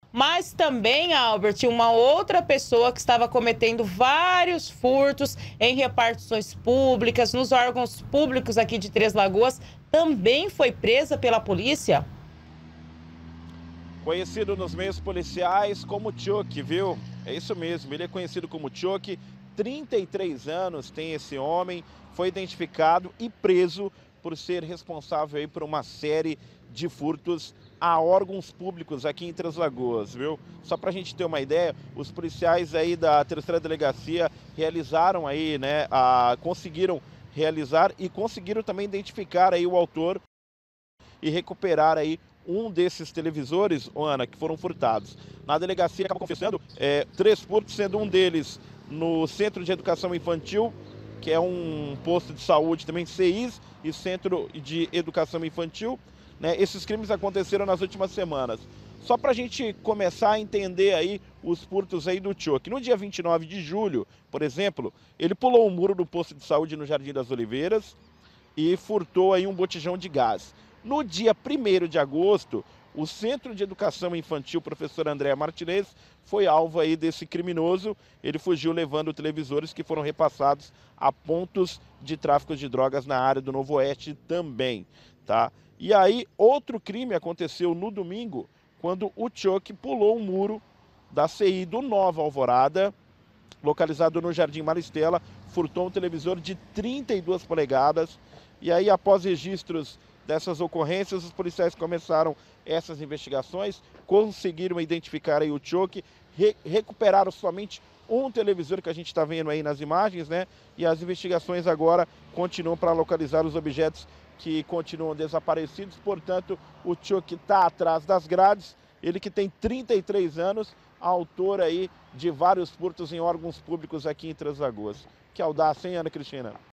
Mas também, Albert, uma outra pessoa que estava cometendo vários furtos em repartições públicas, nos órgãos públicos aqui de Três Lagoas, também foi presa pela polícia. Conhecido nos meios policiais como Chuck, viu? É isso mesmo, ele é conhecido como Chuck, 33 anos tem esse homem, foi identificado e preso por ser responsável aí por uma série de furtos a órgãos públicos aqui em Três Lagoas, viu? Só para a gente ter uma ideia, os policiais aí da terceira delegacia realizaram aí, né, conseguiram realizar e conseguiram também identificar aí o autor e recuperar aí um desses televisores, Ana, que foram furtados. Na delegacia acabou confessando 3 furtos, sendo um deles no Centro de Educação Infantil, que é um posto de saúde também, CIS e Centro de Educação Infantil. Né? Esses crimes aconteceram nas últimas semanas. Só para a gente começar a entender aí os furtos aí do Chuck. No dia 29 de julho, por exemplo, ele pulou o muro do posto de saúde no Jardim das Oliveiras e furtou aí um botijão de gás. No dia 1º de agosto, o Centro de Educação Infantil Professor André Martinez foi alvo aí desse criminoso. Ele fugiu levando televisores que foram repassados a pontos de tráfico de drogas na área do Novo Oeste também, tá? E aí, outro crime aconteceu no domingo, quando o Chuck pulou um muro da CI do Nova Alvorada, localizado no Jardim Maristela, furtou um televisor de 32 polegadas. E aí, após registros dessas ocorrências, os policiais começaram essas investigações, conseguiram identificar aí o Chuck, recuperaram somente um televisor que a gente está vendo aí nas imagens, né? E as investigações agora continuam para localizar os objetos que continuam desaparecidos. Portanto, o Chuck está atrás das grades, ele que tem 33 anos, autor aí de vários furtos em órgãos públicos aqui em Três Lagoas. Que audácia, hein, Ana Cristina?